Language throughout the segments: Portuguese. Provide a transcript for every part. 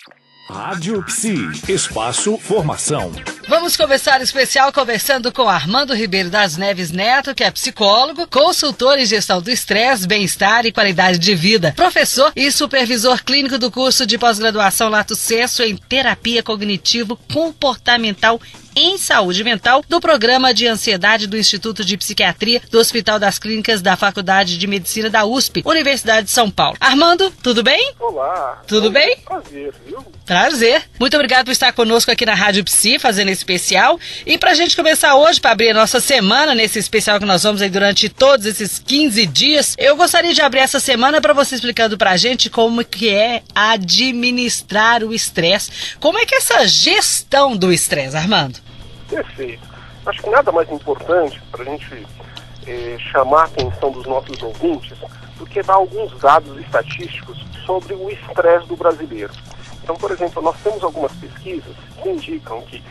Rádio Psi, Espaço Formação. Vamos começar o especial conversando com Armando Ribeiro das Neves Neto, que é psicólogo, consultor em gestão do estresse, bem-estar e qualidade de vida, professor e supervisor clínico do curso de pós-graduação Lato Sensu em terapia cognitivo-comportamental em saúde mental do Programa de Ansiedade do Instituto de Psiquiatria do Hospital das Clínicas da Faculdade de Medicina da USP, Universidade de São Paulo. Armando, tudo bem? Olá. Tudo bem? Prazer, viu? Prazer. Muito obrigado por estar conosco aqui na Rádio Psi, fazendo esse especial. E pra gente começar hoje, para abrir a nossa semana, nesse especial que nós vamos aí durante todos esses 15 dias, eu gostaria de abrir essa semana para você explicando pra gente como que é administrar o estresse. Como é que é essa gestão do estresse, Armando? Perfeito. Acho que nada mais importante para a gente chamar a atenção dos nossos ouvintes do que dar alguns dados estatísticos sobre o estresse do brasileiro. Então, por exemplo, nós temos algumas pesquisas que indicam que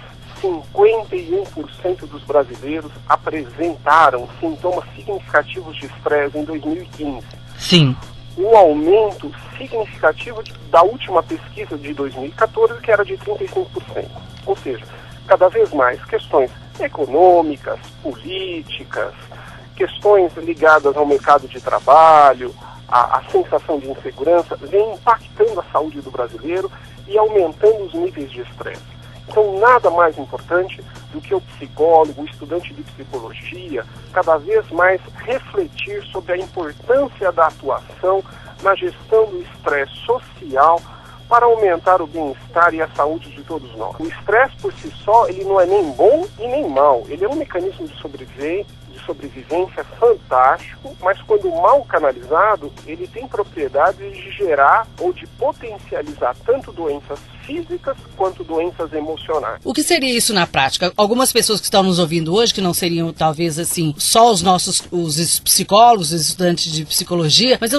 51% dos brasileiros apresentaram sintomas significativos de estresse em 2015. Sim. Um aumento significativo da última pesquisa de 2014, que era de 35%. Ou seja, cada vez mais questões econômicas, políticas, questões ligadas ao mercado de trabalho, a sensação de insegurança, vem impactando a saúde do brasileiro e aumentando os níveis de estresse. Então, nada mais importante do que o psicólogo, o estudante de psicologia, cada vez mais refletir sobre a importância da atuação na gestão do estresse social para aumentar o bem-estar e a saúde de todos nós. O estresse por si só, ele não é nem bom e nem mal. Ele é um mecanismo de sobrevivência fantástico, mas quando mal canalizado, ele tem propriedades de gerar ou de potencializar tanto doenças físicas quanto doenças emocionais. O que seria isso na prática? Algumas pessoas que estão nos ouvindo hoje, que não seriam talvez assim, só os psicólogos, os estudantes de psicologia, mas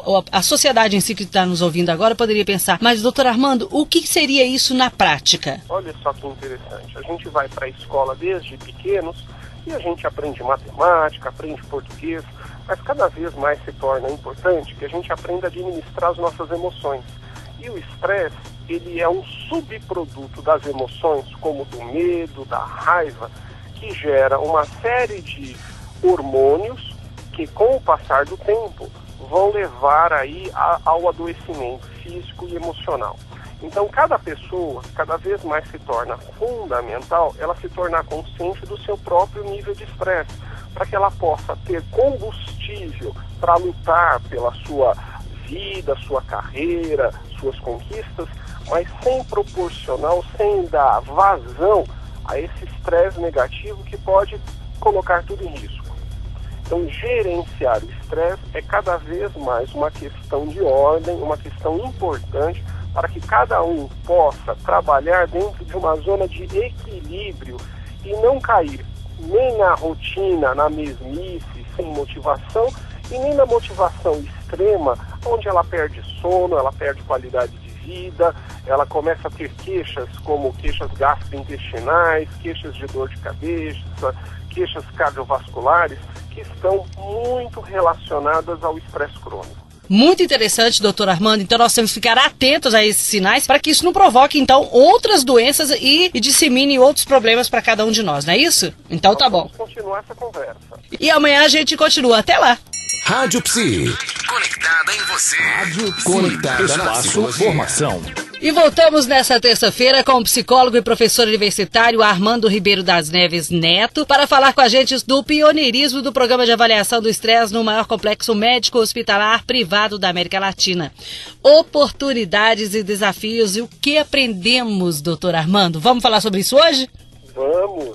a sociedade em si que está nos ouvindo agora poderia pensar, mas doutor Armando, o que seria isso na prática? Olha só que interessante, a gente vai para a escola desde pequenos e a gente aprende matemática, aprende português, mas cada vez mais se torna importante que a gente aprenda a administrar as nossas emoções. E o estresse, ele é um subproduto das emoções, como do medo, da raiva, que gera uma série de hormônios que, com o passar do tempo, vão levar aí ao adoecimento físico e emocional. Então, cada pessoa, cada vez mais se torna fundamental ela se tornar consciente do seu próprio nível de estresse, para que ela possa ter combustível para lutar pela sua vida, sua carreira, suas conquistas, mas sem proporcionar, sem dar vazão a esse estresse negativo que pode colocar tudo em risco. Então, gerenciar o estresse é cada vez mais uma questão de ordem, uma questão importante para que cada um possa trabalhar dentro de uma zona de equilíbrio e não cair nem na rotina, na mesmice, sem motivação, e nem na motivação extrema, onde ela perde sono, ela perde qualidade de vida, ela começa a ter queixas como queixas gastrointestinais, queixas de dor de cabeça, queixas cardiovasculares, que estão muito relacionadas ao estresse crônico. Muito interessante, doutor Armando. Então nós temos que ficar atentos a esses sinais para que isso não provoque, então, outras doenças e dissemine outros problemas para cada um de nós, não é isso? Então tá bom. Vamos continuar essa conversa. E amanhã a gente continua. Até lá. Rádio Psi. Conectada em você. Rádio Psi. Conectada Espaço Formação. E voltamos nessa terça-feira com o psicólogo e professor universitário Armando Ribeiro das Neves Neto para falar com a gente do pioneirismo do Programa de Avaliação do Estresse no maior complexo médico hospitalar privado da América Latina. Oportunidades e desafios e o que aprendemos, doutor Armando? Vamos falar sobre isso hoje? Vamos!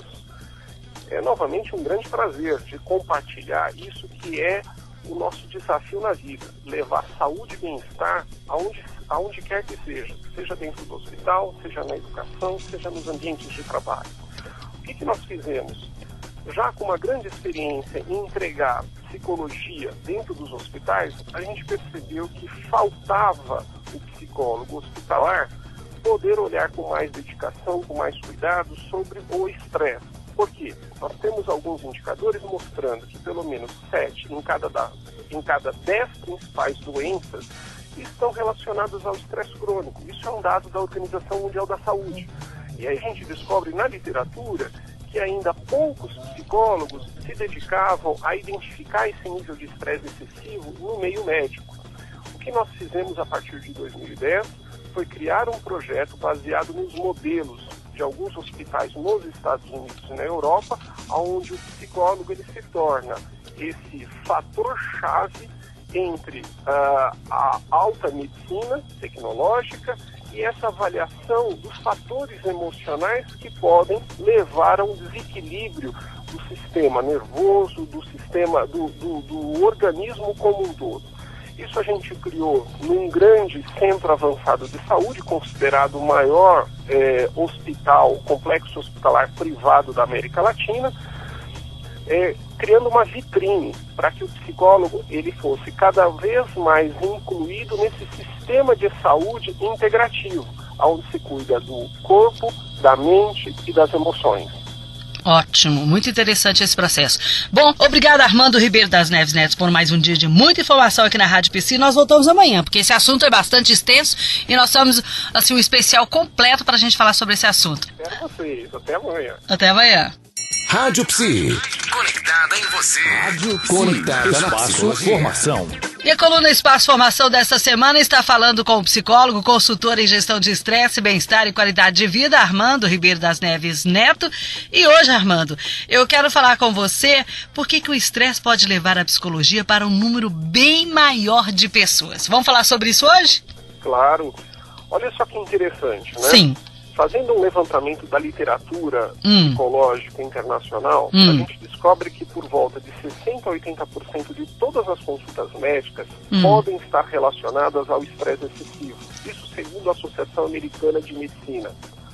É novamente um grande prazer de compartilhar isso que é o nosso desafio na vida, levar saúde e bem-estar aonde quer que seja dentro do hospital, seja na educação, seja nos ambientes de trabalho. O que nós fizemos? Já com uma grande experiência em entregar psicologia dentro dos hospitais, a gente percebeu que faltava o psicólogo hospitalar poder olhar com mais dedicação, com mais cuidado sobre o estresse. Por quê? Nós temos alguns indicadores mostrando que pelo menos 7 em cada 10 principais doenças estão relacionadas ao estresse crônico. Isso é um dado da Organização Mundial da Saúde. E aí a gente descobre na literatura que ainda poucos psicólogos se dedicavam a identificar esse nível de estresse excessivo no meio médico. O que nós fizemos a partir de 2010 foi criar um projeto baseado nos modelos de alguns hospitais nos Estados Unidos e na Europa, onde o psicólogo ele se torna esse fator-chave entre a alta medicina tecnológica e essa avaliação dos fatores emocionais que podem levar a um desequilíbrio do sistema nervoso, do sistema do organismo como um todo. Isso a gente criou num grande centro avançado de saúde, considerado o maior complexo hospitalar privado da América Latina, criando uma vitrine para que o psicólogo ele fosse cada vez mais incluído nesse sistema de saúde integrativo, onde se cuida do corpo, da mente e das emoções. Ótimo, muito interessante esse processo. Bom, obrigado Armando Ribeiro das Neves Neto por mais um dia de muita informação aqui na Rádio PC. Nós voltamos amanhã, porque esse assunto é bastante extenso e nós temos assim, um especial completo para a gente falar sobre esse assunto. Espero vocês, até amanhã. Até amanhã. Rádio Psi. Conectada em você. Rádio Psi. Conectada na psicologia. Formação. E a coluna Espaço Formação desta semana está falando com o psicólogo, consultor em gestão de estresse, bem-estar e qualidade de vida, Armando Ribeiro das Neves Neto. E hoje, Armando, eu quero falar com você por que o estresse pode levar a psicologia para um número bem maior de pessoas. Vamos falar sobre isso hoje? Claro. Olha só que interessante, né? Sim. Fazendo um levantamento da literatura psicológica internacional, a gente descobre que por volta de 60% a 80% de todas as consultas médicas podem estar relacionadas ao estresse excessivo. Isso segundo a Associação Americana de Medicina.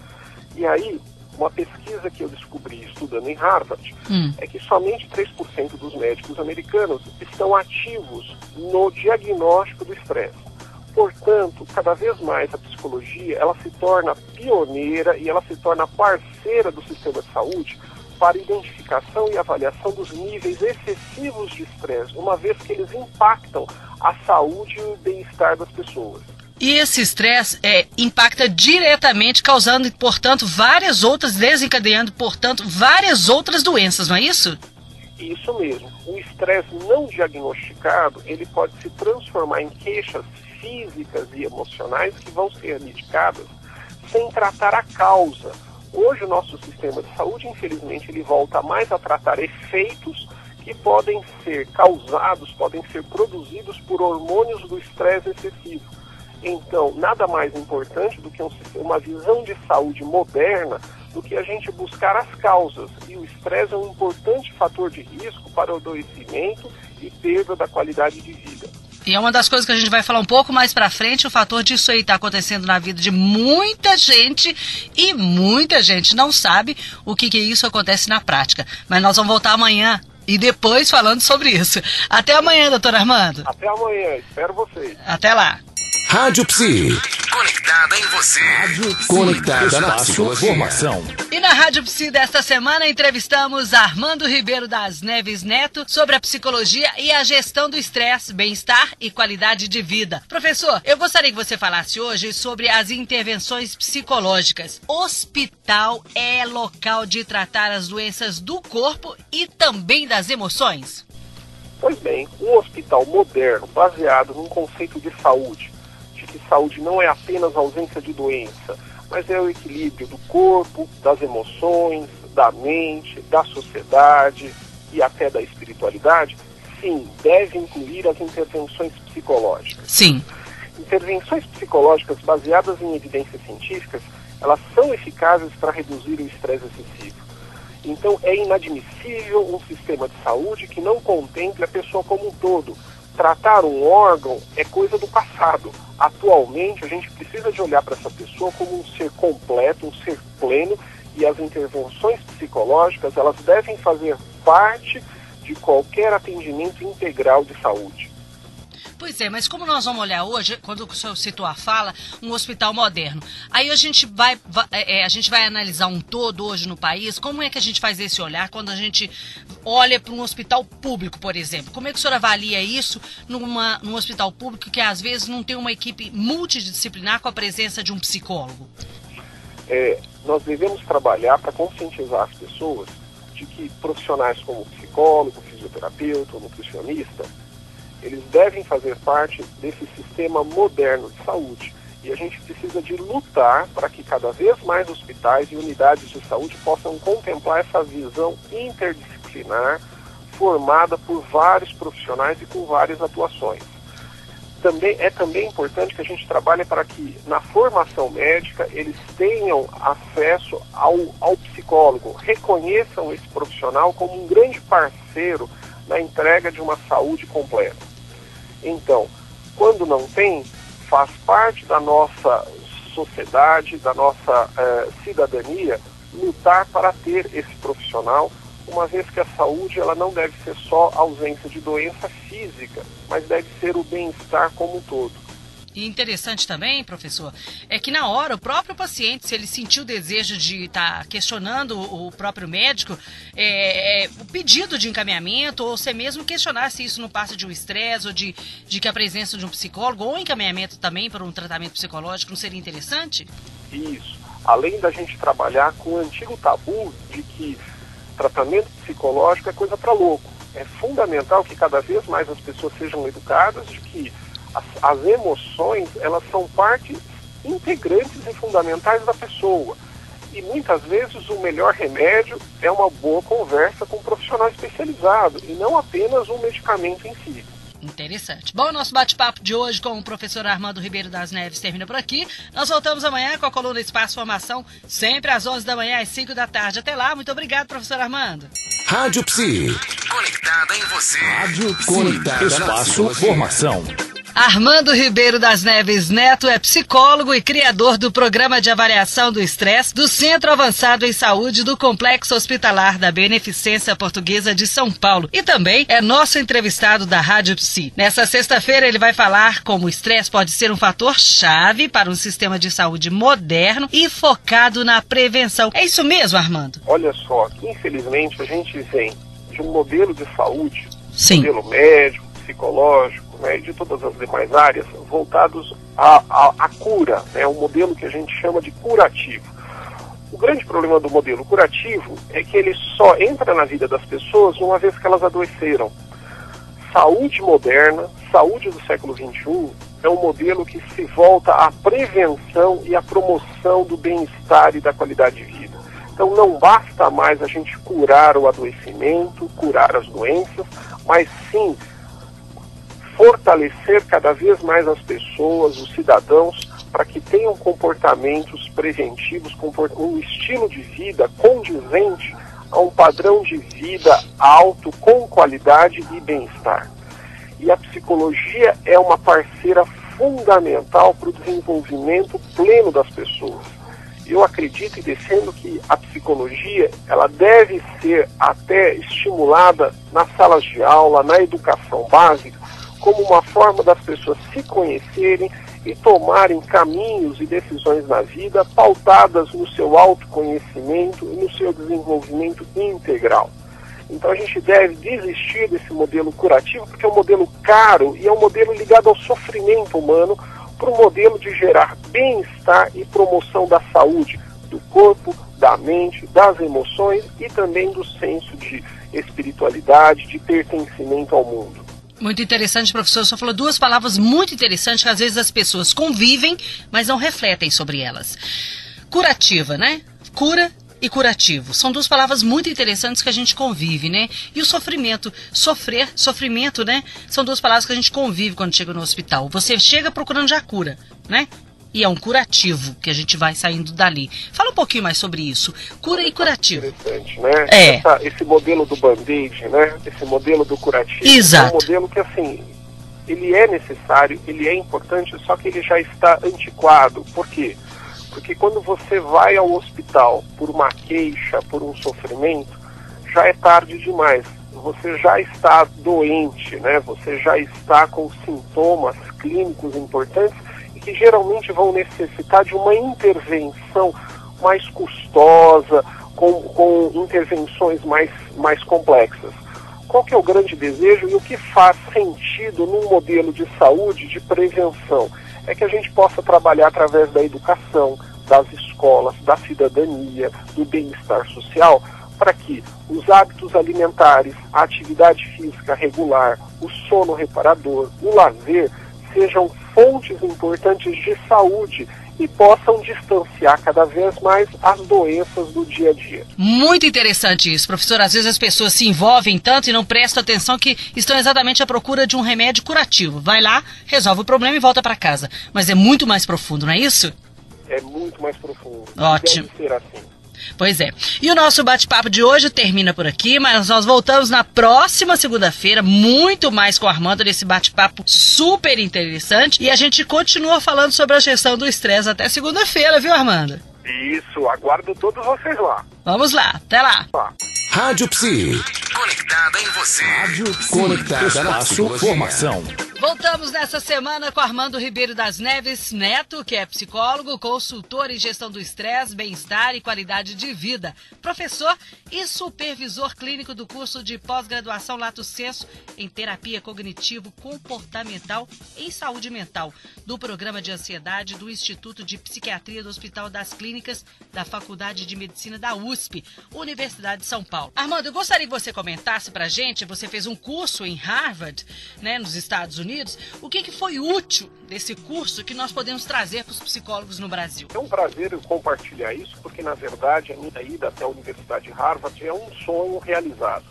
E aí, uma pesquisa que eu descobri estudando em Harvard é que somente 3% dos médicos americanos estão ativos no diagnóstico do estresse. Portanto, cada vez mais a psicologia ela se torna pioneira e ela se torna parceira do sistema de saúde para identificação e avaliação dos níveis excessivos de estresse, uma vez que eles impactam a saúde e o bem-estar das pessoas. E esse estresse impacta diretamente, causando, portanto, desencadeando, portanto, várias outras doenças, não é isso? Isso mesmo. O estresse não diagnosticado, ele pode se transformar em queixas físicas e emocionais que vão ser medicadas sem tratar a causa. Hoje o nosso sistema de saúde, infelizmente, ele volta mais a tratar efeitos que podem ser causados, podem ser produzidos por hormônios do estresse excessivo. Então, nada mais importante do que uma visão de saúde moderna do que a gente buscar as causas. E o estresse é um importante fator de risco para o adoecimento e perda da qualidade de vida. E é uma das coisas que a gente vai falar um pouco mais pra frente, o fator disso aí tá acontecendo na vida de muita gente e muita gente não sabe o que isso acontece na prática. Mas nós vamos voltar amanhã e depois falando sobre isso. Até amanhã, doutor Armando. Até amanhã, espero vocês. Até lá. Rádio Psi. Conectada em você. Rádio Psi. Conectada na psicologia. Formação. E na Rádio Psi desta semana entrevistamos Armando Ribeiro das Neves Neto sobre a psicologia e a gestão do estresse, bem-estar e qualidade de vida. Professor, eu gostaria que você falasse hoje sobre as intervenções psicológicas. Hospital é local de tratar as doenças do corpo e também das emoções? Pois bem, um hospital moderno, baseado num conceito de saúde, que saúde não é apenas a ausência de doença, mas é o equilíbrio do corpo, das emoções, da mente, da sociedade e até da espiritualidade, sim, deve incluir as intervenções psicológicas. Sim. Intervenções psicológicas baseadas em evidências científicas, elas são eficazes para reduzir o estresse excessivo. Então é inadmissível um sistema de saúde que não contemple a pessoa como um todo. Tratar um órgão é coisa do passado. Atualmente, a gente precisa de olhar para essa pessoa como um ser completo, um ser pleno, e as intervenções psicológicas, elas devem fazer parte de qualquer atendimento integral de saúde. Pois é, mas como nós vamos olhar hoje, quando o senhor citou a fala, um hospital moderno, aí a gente vai analisar um todo hoje no país, como é que a gente faz esse olhar quando a gente olha para um hospital público, por exemplo? Como é que o senhor avalia isso num hospital público que às vezes não tem uma equipe multidisciplinar com a presença de um psicólogo? Nós devemos trabalhar para conscientizar as pessoas de que profissionais como psicólogo, fisioterapeuta ou nutricionista, eles devem fazer parte desse sistema moderno de saúde. E a gente precisa de lutar para que cada vez mais hospitais e unidades de saúde possam contemplar essa visão interdisciplinar formada por vários profissionais e com várias atuações. É também importante que a gente trabalhe para que na formação médica eles tenham acesso ao psicólogo, reconheçam esse profissional como um grande parceiro na entrega de uma saúde completa. Então, quando não tem, faz parte da nossa sociedade, da nossa cidadania, lutar para ter esse profissional, uma vez que a saúde ela não deve ser só ausência de doença física, mas deve ser o bem-estar como um todo. E interessante também, professor, é que na hora o próprio paciente, se ele sentir o desejo de estar questionando o próprio médico, o pedido de encaminhamento, ou você mesmo questionar se isso não passa de um estresse, ou de que a presença de um psicólogo, ou encaminhamento também para um tratamento psicológico, não seria interessante? Isso. Além da gente trabalhar com o antigo tabu de que tratamento psicológico é coisa para louco. É fundamental que cada vez mais as pessoas sejam educadas de que as emoções, elas são partes integrantes e fundamentais da pessoa. E muitas vezes o melhor remédio é uma boa conversa com um profissional especializado e não apenas um medicamento em si. Interessante. Bom, nosso bate-papo de hoje com o professor Armando Ribeiro das Neves termina por aqui. Nós voltamos amanhã com a coluna Espaço Formação, sempre às 11 da manhã, às 5 da tarde. Até lá, muito obrigado, professor Armando. Rádio Psi. Conectada em você. Rádio Psi. Conectada Espaço Formação. Armando Ribeiro das Neves Neto é psicólogo e criador do Programa de Avaliação do Estresse do Centro Avançado em Saúde do Complexo Hospitalar da Beneficência Portuguesa de São Paulo e também é nosso entrevistado da Rádio Psi. Nessa sexta-feira ele vai falar como o estresse pode ser um fator-chave para um sistema de saúde moderno e focado na prevenção. É isso mesmo, Armando? Olha só, infelizmente a gente vem de um modelo de saúde, Sim. Modelo médico, psicológico, e de todas as demais áreas, voltados à cura, um modelo que a gente chama de curativo. O grande problema do modelo curativo é que ele só entra na vida das pessoas uma vez que elas adoeceram. Saúde moderna, saúde do século XXI, é um modelo que se volta à prevenção e à promoção do bem-estar e da qualidade de vida. Então não basta mais a gente curar o adoecimento, curar as doenças, mas sim fortalecer cada vez mais as pessoas, os cidadãos, para que tenham comportamentos preventivos, um estilo de vida condizente a um padrão de vida alto, com qualidade e bem-estar. E a psicologia é uma parceira fundamental para o desenvolvimento pleno das pessoas. Eu acredito e defendo que a psicologia ela deve ser até estimulada nas salas de aula, na educação básica, como uma forma das pessoas se conhecerem e tomarem caminhos e decisões na vida pautadas no seu autoconhecimento e no seu desenvolvimento integral. Então a gente deve desistir desse modelo curativo, porque é um modelo caro e é um modelo ligado ao sofrimento humano, para um modelo de gerar bem-estar e promoção da saúde, do corpo, da mente, das emoções e também do senso de espiritualidade, de pertencimento ao mundo. Muito interessante, professor. O senhor falou duas palavras muito interessantes que às vezes as pessoas convivem, mas não refletem sobre elas. Curativa, né? Cura e curativo. São duas palavras muito interessantes que a gente convive, né? E o sofrimento. Sofrimento, né? São duas palavras que a gente convive quando chega no hospital. Você chega procurando já cura, né? E é um curativo que a gente vai saindo dali. Fala um pouquinho mais sobre isso. Cura e curativo. Interessante, né? Esse modelo do band-aid, né? Esse modelo do curativo. Exato. É um modelo que, assim, ele é necessário, ele é importante, só que ele já está antiquado. Por quê? Porque quando você vai ao hospital por uma queixa, por um sofrimento, já é tarde demais. você já está doente, né? Você já está com sintomas clínicos importantes e que geralmente vão necessitar de uma intervenção mais custosa, com intervenções mais complexas. Qual que é o grande desejo e o que faz sentido num modelo de saúde de prevenção? É que a gente possa trabalhar através da educação, das escolas, da cidadania, do bem-estar social, para que os hábitos alimentares, a atividade física regular, o sono reparador, o lazer, sejam fontes importantes de saúde e possam distanciar cada vez mais as doenças do dia a dia. Muito interessante isso, professor. Às vezes as pessoas se envolvem tanto e não prestam atenção que estão exatamente à procura de um remédio curativo. Vai lá, resolve o problema e volta para casa. Mas é muito mais profundo, não é isso? É muito mais profundo. Ótimo. Deve ser assim. Pois é. E o nosso bate-papo de hoje termina por aqui, mas nós voltamos na próxima segunda-feira, muito mais com o Armando, nesse bate-papo super interessante. E a gente continua falando sobre a gestão do estresse até segunda-feira, viu, Armando? Isso, aguardo todos vocês lá. Vamos lá, até lá. Rádio Psi. Conectada em você. Rádio Psi. Conectada na psicologia. Formação. Voltamos nessa semana com Armando Ribeiro das Neves Neto, que é psicólogo, consultor em gestão do estresse, bem-estar e qualidade de vida, professor e supervisor clínico do curso de pós-graduação Lato Sensu em terapia cognitivo-comportamental em saúde mental, do programa de ansiedade do Instituto de Psiquiatria do Hospital das Clínicas da Faculdade de Medicina da USP, Universidade de São Paulo. Armando, eu gostaria que você comentasse pra gente, você fez um curso em Harvard, né, nos Estados Unidos. O que foi útil desse curso que nós podemos trazer para os psicólogos no Brasil? É um prazer eu compartilhar isso, porque na verdade a minha ida até a Universidade de Harvard é um sonho realizado.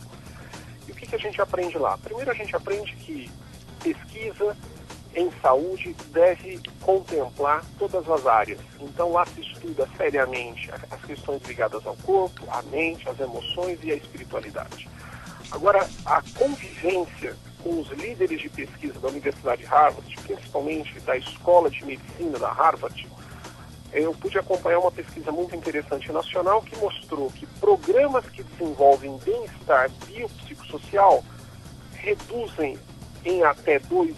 E o que a gente aprende lá? Primeiro a gente aprende que pesquisa em saúde deve contemplar todas as áreas. Então lá se estuda seriamente as questões ligadas ao corpo, à mente, às emoções e à espiritualidade. Agora, a convivência com os líderes de pesquisa da Universidade de Harvard, principalmente da Escola de Medicina da Harvard, eu pude acompanhar uma pesquisa muito interessante nacional que mostrou que programas que desenvolvem bem-estar biopsicossocial reduzem em até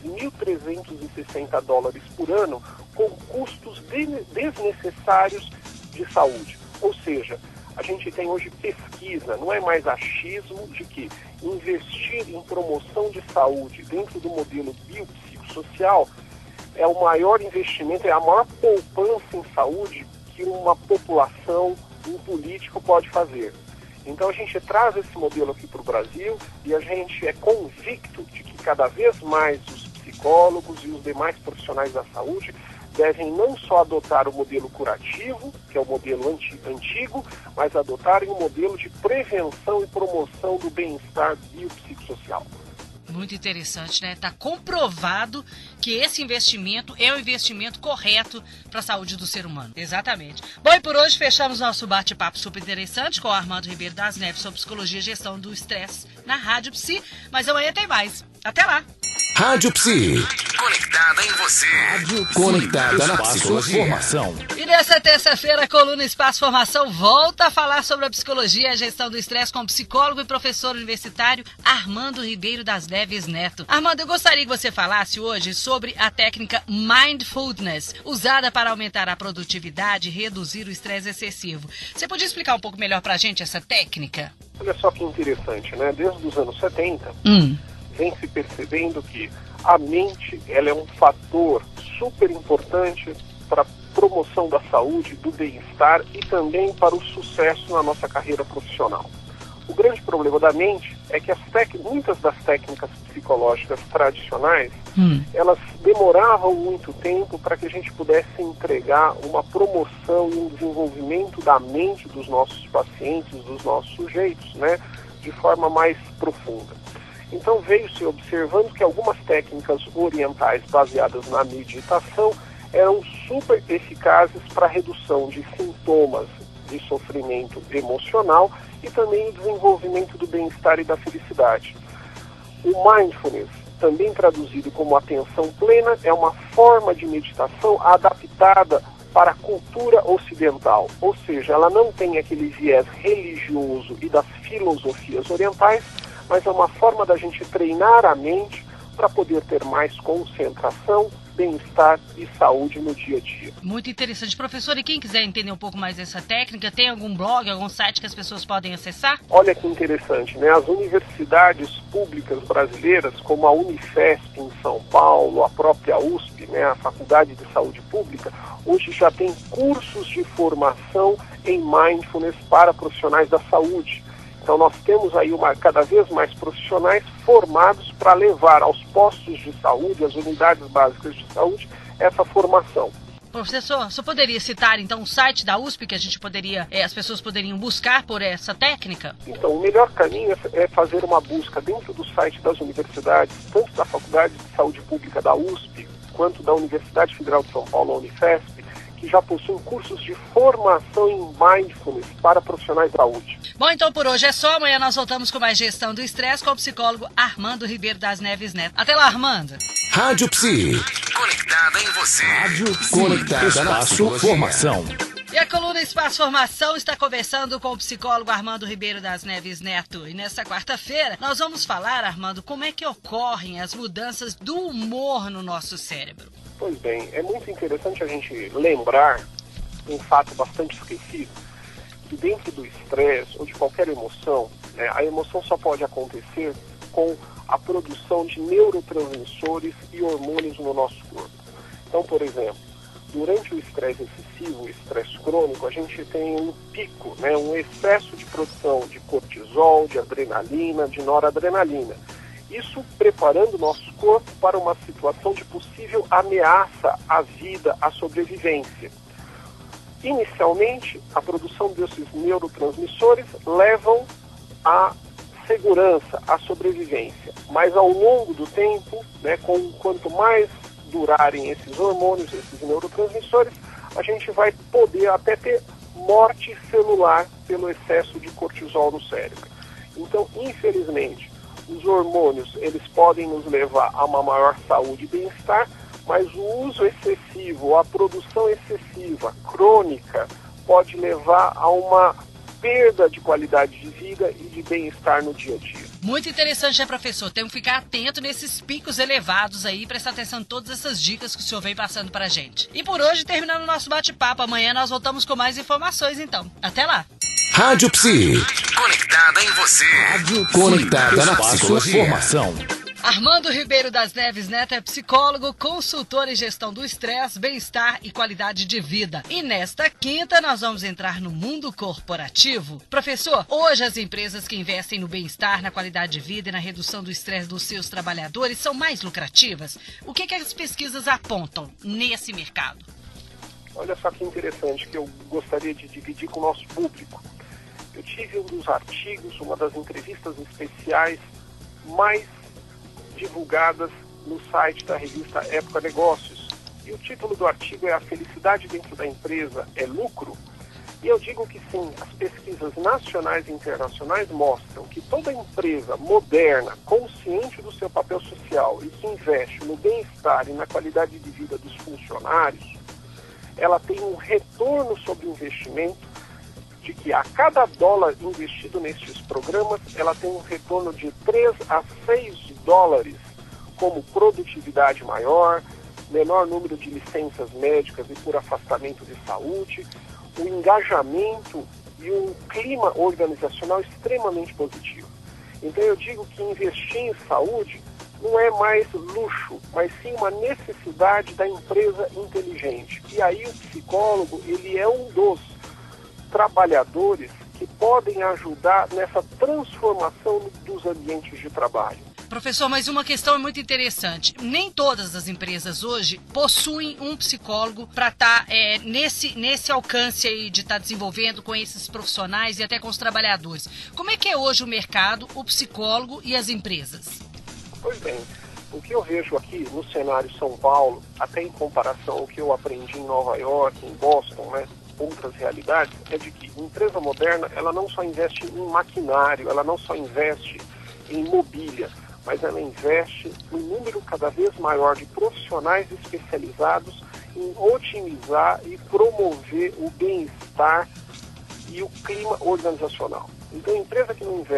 $2.360 por ano com custos desnecessários de saúde. Ou seja, a gente tem hoje pesquisa, não é mais achismo de que investir em promoção de saúde dentro do modelo biopsicossocial é o maior investimento, é a maior poupança em saúde que uma população, um político pode fazer. Então a gente traz esse modelo aqui para o Brasil e a gente é convicto de que cada vez mais os psicólogos e os demais profissionais da saúde devem não só adotar o modelo curativo, que é o modelo antigo, mas adotarem o modelo de prevenção e promoção do bem-estar biopsicossocial. Muito interessante, né? Está comprovado que esse investimento é o investimento correto para a saúde do ser humano. Exatamente. Bom, e por hoje fechamos nosso bate-papo super interessante com o Armando Ribeiro das Neves sobre psicologia e gestão do estresse na Rádio Psi, mas amanhã tem mais. Até lá! Rádio Psi. Conectada em você. Rádio Psi. Conectada na psicologia. Formação. E nessa terça-feira, a coluna Espaço Formação volta a falar sobre a psicologia e a gestão do estresse com o psicólogo e professor universitário Armando Ribeiro das Neves Neto. Armando, eu gostaria que você falasse hoje sobre a técnica Mindfulness, usada para aumentar a produtividade e reduzir o estresse excessivo. Você podia explicar um pouco melhor pra gente essa técnica? Olha só que interessante, né? Desde os anos 70, vem se percebendo que a mente ela é um fator super importante para a promoção da saúde, do bem-estar e também para o sucesso na nossa carreira profissional. O grande problema da mente é que muitas das técnicas psicológicas tradicionais, elas demoravam muito tempo para que a gente pudesse entregar uma promoção e um desenvolvimento da mente dos nossos pacientes, dos nossos sujeitos, né, de forma mais profunda. Então veio-se observando que algumas técnicas orientais baseadas na meditação eram super eficazes para a redução de sintomas de sofrimento emocional e também o desenvolvimento do bem-estar e da felicidade. O mindfulness, também traduzido como atenção plena, é uma forma de meditação adaptada para a cultura ocidental, ou seja, ela não tem aquele viés religioso e das filosofias orientais, mas é uma forma da gente treinar a mente para poder ter mais concentração, bem-estar e saúde no dia a dia. Muito interessante. Professor, e quem quiser entender um pouco mais dessa técnica, tem algum blog, algum site que as pessoas podem acessar? Olha que interessante, né? As universidades públicas brasileiras, como a Unifesp em São Paulo, a própria USP, né, a Faculdade de Saúde Pública, hoje já tem cursos de formação em Mindfulness para profissionais da saúde. Então nós temos aí cada vez mais profissionais formados para levar aos postos de saúde, às unidades básicas de saúde, essa formação. Professor, você poderia citar então o site da USP que a gente poderia, as pessoas poderiam buscar por essa técnica? Então, o melhor caminho é fazer uma busca dentro do site das universidades, tanto da Faculdade de Saúde Pública da USP, quanto da Universidade Federal de São Paulo, a Unifesp, que já possuem cursos de formação em Mindfulness para profissionais da saúde. Bom, então por hoje é só. Amanhã nós voltamos com mais Gestão do Estresse com o psicólogo Armando Ribeiro das Neves Neto. Até lá, Armando. Rádio Psi. Conectada em você. Rádio Psi. Conectada na sua formação. E a coluna Espaço Formação está conversando com o psicólogo Armando Ribeiro das Neves Neto. E nesta quarta-feira nós vamos falar, Armando, como é que ocorrem as mudanças do humor no nosso cérebro. Pois bem, é muito interessante a gente lembrar um fato bastante esquecido, que dentro do estresse ou de qualquer emoção, né, a emoção só pode acontecer com a produção de neurotransmissores e hormônios no nosso corpo. Então, por exemplo, durante o estresse excessivo, o estresse crônico, a gente tem um pico, né, um excesso de produção de cortisol, de adrenalina, de noradrenalina. Isso preparando o nosso corpo para uma situação de possível ameaça à vida, à sobrevivência. Inicialmente, a produção desses neurotransmissores levam à segurança, à sobrevivência. Mas ao longo do tempo, né, quanto mais durarem esses hormônios, esses neurotransmissores, a gente vai poder até ter morte celular pelo excesso de cortisol no cérebro. Então, infelizmente, os hormônios, eles podem nos levar a uma maior saúde e bem-estar, mas o uso excessivo, a produção excessiva, crônica, pode levar a uma perda de qualidade de vida e de bem-estar no dia a dia. Muito interessante, né, professor? Temos que ficar atento nesses picos elevados aí, prestar atenção em todas essas dicas que o senhor vem passando pra gente. E por hoje, terminando o nosso bate-papo, amanhã nós voltamos com mais informações, então. Até lá! Rádio Psi. Conectada em você. Rádio Conectada na sua formação. Armando Ribeiro das Neves Neto é psicólogo, consultor em gestão do estresse, bem-estar e qualidade de vida. E nesta quinta nós vamos entrar no mundo corporativo. Professor, hoje as empresas que investem no bem-estar, na qualidade de vida e na redução do estresse dos seus trabalhadores são mais lucrativas? O que as pesquisas apontam nesse mercado? Olha só que interessante que eu gostaria de dividir com o nosso público. Eu tive um dos artigos, uma das entrevistas especiais mais divulgadas no site da revista Época Negócios. E o título do artigo é A Felicidade Dentro da Empresa é Lucro? E eu digo que sim, as pesquisas nacionais e internacionais mostram que toda empresa moderna, consciente do seu papel social e que investe no bem-estar e na qualidade de vida dos funcionários, ela tem um retorno sobre o investimento de que a cada dólar investido nestes programas, ela tem um retorno de 3 a 6 dólares, como produtividade maior, menor número de licenças médicas e por afastamento de saúde, um engajamento e um clima organizacional extremamente positivo. Então eu digo que investir em saúde não é mais luxo, mas sim uma necessidade da empresa inteligente. E aí o psicólogo, ele é um dos trabalhadores que podem ajudar nessa transformação dos ambientes de trabalho. Professor, mas uma questão é muito interessante. Nem todas as empresas hoje possuem um psicólogo para estar nesse alcance aí de estar desenvolvendo com esses profissionais e até com os trabalhadores. Como é que é hoje o mercado, o psicólogo e as empresas? Pois bem, o que eu vejo aqui no cenário São Paulo, até em comparação ao que eu aprendi em Nova York, em Boston, né, outras realidades, é de que a empresa moderna, ela não só investe em maquinário, ela não só investe em mobília, mas ela investe em um número cada vez maior de profissionais especializados em otimizar e promover o bem-estar e o clima organizacional. Então, a empresa que não investe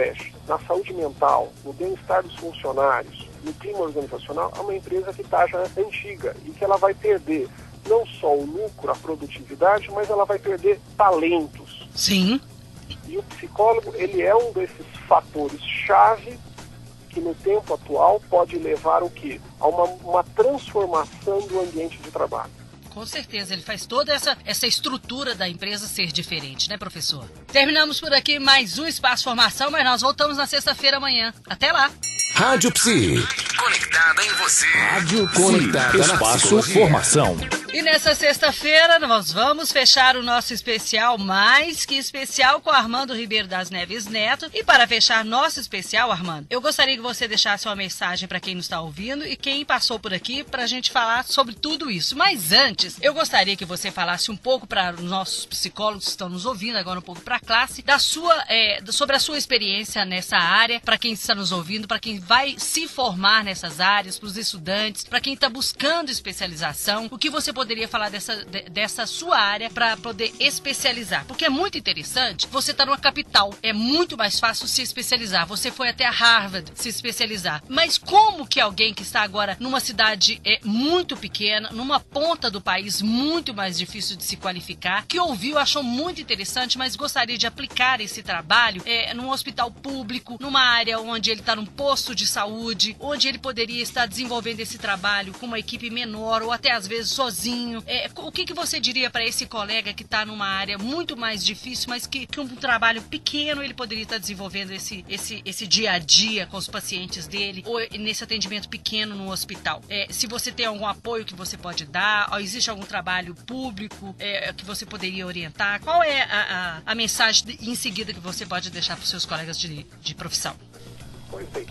na saúde mental, no bem-estar dos funcionários, no clima organizacional, é uma empresa que está já antiga e que ela vai perder não só o lucro, a produtividade, mas ela vai perder talentos. Sim. E o psicólogo, ele é um desses fatores-chave que no tempo atual pode levar o quê? A uma transformação do ambiente de trabalho. Com certeza, ele faz toda essa estrutura da empresa ser diferente, né, professor? Terminamos por aqui mais um Espaço Formação, mas nós voltamos na sexta-feira amanhã. Até lá! Rádio Psi. Conectada em você. Rádio conectada na Espaço Formação. E nessa sexta-feira nós vamos fechar o nosso especial mais que especial com Armando Ribeiro das Neves Neto. E para fechar nosso especial, Armando, eu gostaria que você deixasse uma mensagem para quem nos está ouvindo e quem passou por aqui para a gente falar sobre tudo isso. Mas antes, eu gostaria que você falasse um pouco para os nossos psicólogos que estão nos ouvindo, agora um pouco para a classe, sobre a sua experiência nessa área, para quem está nos ouvindo, para quem vai se formar nessas áreas, para os estudantes, para quem está buscando especialização, o que você poderia falar dessa sua área para poder especializar? Porque é muito interessante, você está numa capital, é muito mais fácil se especializar. Você foi até a Harvard se especializar. Mas como que alguém que está agora numa cidade muito pequena, numa ponta do país muito mais difícil de se qualificar, que ouviu, achou muito interessante, mas gostaria de aplicar esse trabalho num hospital público, numa área onde ele está num posto de saúde, onde ele poderia estar desenvolvendo esse trabalho com uma equipe menor ou até às vezes sozinho. O que você diria para esse colega que está numa área muito mais difícil, mas que um trabalho pequeno ele poderia estar desenvolvendo esse dia a dia com os pacientes dele, ou nesse atendimento pequeno no hospital? Se você tem algum apoio que você pode dar, ou existe algum trabalho público que você poderia orientar? Qual é a mensagem em seguida que você pode deixar para os seus colegas de profissão? Pois bem,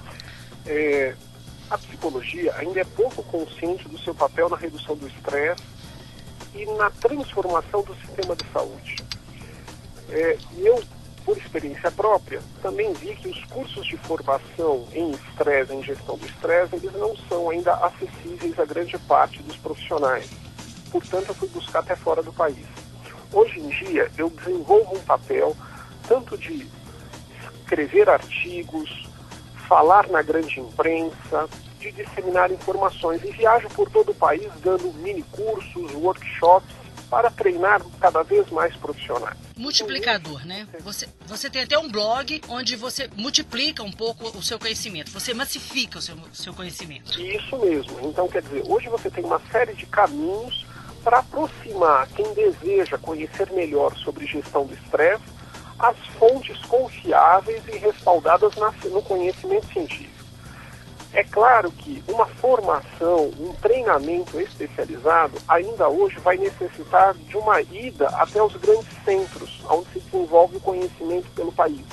a psicologia ainda é pouco consciente do seu papel na redução do estresse e na transformação do sistema de saúde. E eu, por experiência própria, também vi que os cursos de formação em estresse, em gestão do estresse, eles não são ainda acessíveis a grande parte dos profissionais. Portanto, eu fui buscar até fora do país. Hoje em dia, eu desenvolvo um papel tanto de escrever artigos, falar na grande imprensa, de disseminar informações, e viajo por todo o país dando mini cursos, workshops, para treinar cada vez mais profissionais. Multiplicador, né? Você tem até um blog onde você multiplica um pouco o seu conhecimento, você massifica o seu conhecimento. Isso mesmo. Então, quer dizer, hoje você tem uma série de caminhos para aproximar quem deseja conhecer melhor sobre gestão do estresse às fontes confiáveis e respaldadas no conhecimento científico. É claro que uma formação, um treinamento especializado, ainda hoje vai necessitar de uma ida até os grandes centros, onde se desenvolve o conhecimento pelo país.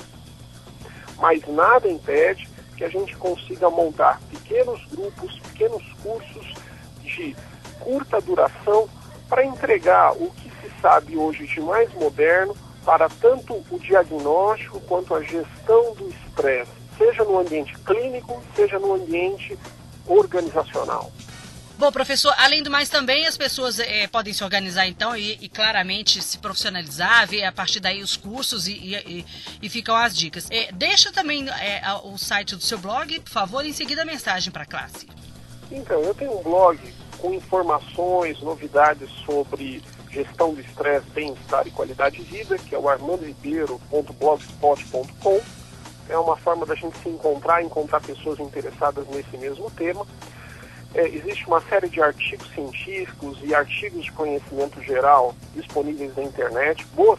Mas nada impede que a gente consiga montar pequenos grupos, pequenos cursos de curta duração para entregar o que se sabe hoje de mais moderno para tanto o diagnóstico quanto a gestão do estresse, seja no ambiente clínico, seja no ambiente organizacional. Bom, professor, além do mais também as pessoas podem se organizar então e claramente se profissionalizar, ver a partir daí os cursos e ficam as dicas. Deixa também o site do seu blog, por favor, e em seguida a mensagem para a classe. Então, eu tenho um blog com informações, novidades sobre gestão do estresse, bem-estar e qualidade de vida, que é o armandoribeiro.blogspot.com. É uma forma da gente se encontrar pessoas interessadas nesse mesmo tema. Existe uma série de artigos científicos e artigos de conhecimento geral disponíveis na internet, boas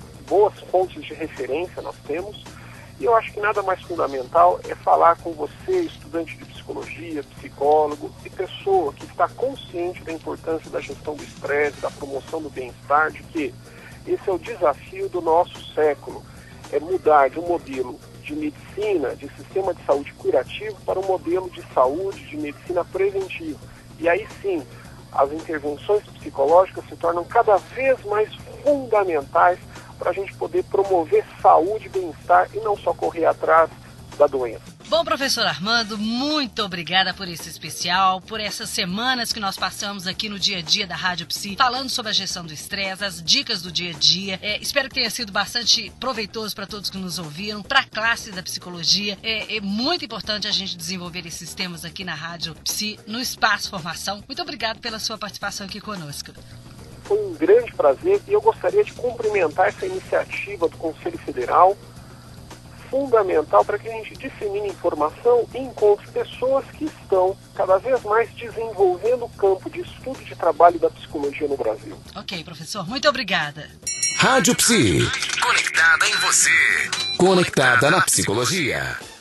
fontes de referência nós temos. E eu acho que nada mais fundamental é falar com você, estudante de psicologia, psicólogo e pessoa que está consciente da importância da gestão do estresse, da promoção do bem-estar, de que esse é o desafio do nosso século, é mudar de um modelo de medicina, de sistema de saúde curativo, para um modelo de saúde, de medicina preventiva. E aí sim, as intervenções psicológicas se tornam cada vez mais fundamentais para a gente poder promover saúde e bem-estar e não só correr atrás da doença. Bom, professor Armando, muito obrigada por esse especial, por essas semanas que nós passamos aqui no dia a dia da Rádio Psi, falando sobre a gestão do estresse, as dicas do dia a dia. Espero que tenha sido bastante proveitoso para todos que nos ouviram, para a classe da psicologia. É muito importante a gente desenvolver esses temas aqui na Rádio Psi, no Espaço Formação. Muito obrigado pela sua participação aqui conosco. Foi um grande prazer e eu gostaria de cumprimentar essa iniciativa do Conselho Federal, fundamental para que a gente dissemine informação e encontre pessoas que estão cada vez mais desenvolvendo o campo de estudo e de trabalho da psicologia no Brasil. Ok, professor, muito obrigada. Rádio Psi. Conectada em você. Conectada na psicologia.